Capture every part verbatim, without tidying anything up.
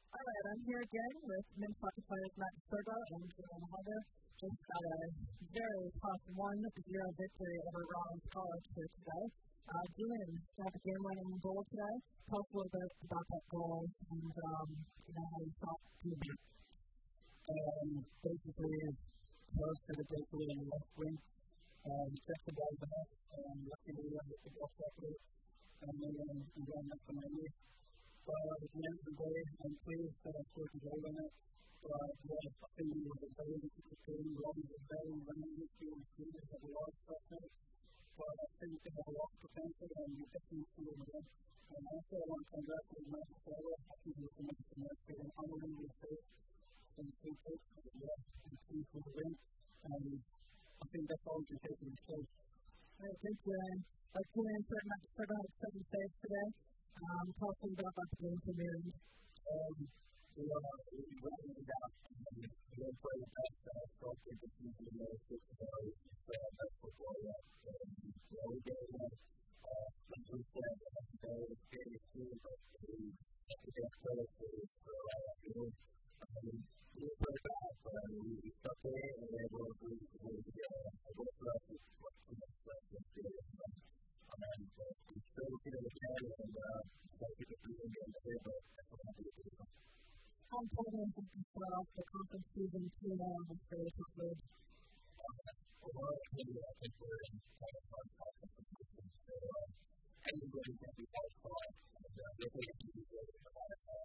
All right, I'm here again with men's hockey players Matt Serga and Julian Hunter. Just got a very tough one zero victory over Rollins College here today. Uh, Julian got the game-winning goal today. Tell us a little bit about that goal and um, you know, how you saw it to be. Um, basically, Close did a breakaway in the left wing. Uh, he checked the ball back, and luckily I hit the ball properly, and then he ran up on my knee. But at the end of the day, I'm pleased that I scored the goal in it. But yeah, I think it was a very difficult game. Rollins are very running this field and see they have a lot of stuff now. But I think they have a lot of potential, and we definitely see them again. And also, I want to congratulate Matt Serga. I think he was amazing last year, and unbelievable save. Some free kicks, and yeah, I'm pleased for the win. And I think that's all we can take in this game. All right, thank you. And like Julian said, Matt Serga had seven saves today. Um, tell us a little bit about the game from your end. Um, we are really running it out, and we don't play the best uh, stroke in the season in those six hours. So that's football, yeah. Um, yeah, we get it, uh, like we said, we have to go with experience too, but we have to get credit for, for a lot of game. Um, we didn't play bad, but I mean, we, we stuck there, and we were able to do it together. I go for us with what too much stuff that's good. Um, but we still see them again, and uh, I think it's really going to get better, but that's what I'm happy to do. How important is it to start off the conference season two now with the top league? Well, I think we're in kind of fun conference season, so uh, anybody can be out far, and uh, they're going to be really hard uh,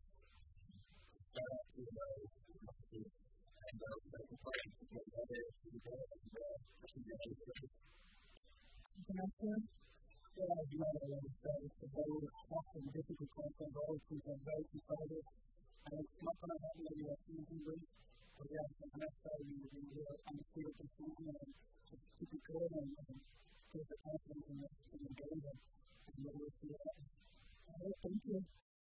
to start off two and oh is my team. And uh, so we're trying to get better to the goal, and uh, I think we're going to be Anything else, Julian? Yeah, as you know, it's a very tough and difficult conference. All teams are very competitive, and it's not going to happen every season race. But yeah, I think next time we will understand this season and just keep it going and, and get the confidence in the, in the game, and, and we'll see what happens. All right, thank you.